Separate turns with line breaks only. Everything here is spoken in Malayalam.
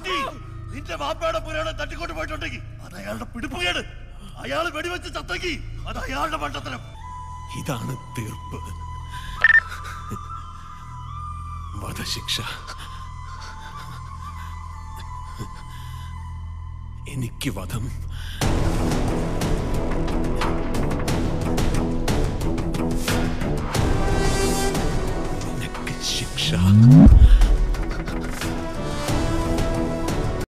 പട്ടി നിന്റെ വാപ്പയുടെ പുരാണം തട്ടിക്കൊണ്ട് പോയിട്ടുണ്ടെങ്കിൽ അത് അയാളുടെ പിടിപ്പുകേട്. അയാൾ വെടിവെച്ച് ചത്തക്കി അത് അയാളുടെ മണ്ടത്തരം.
ഇതാണ് തീർപ്പ്. വധശിക്ഷ. എനിക്ക് വധം.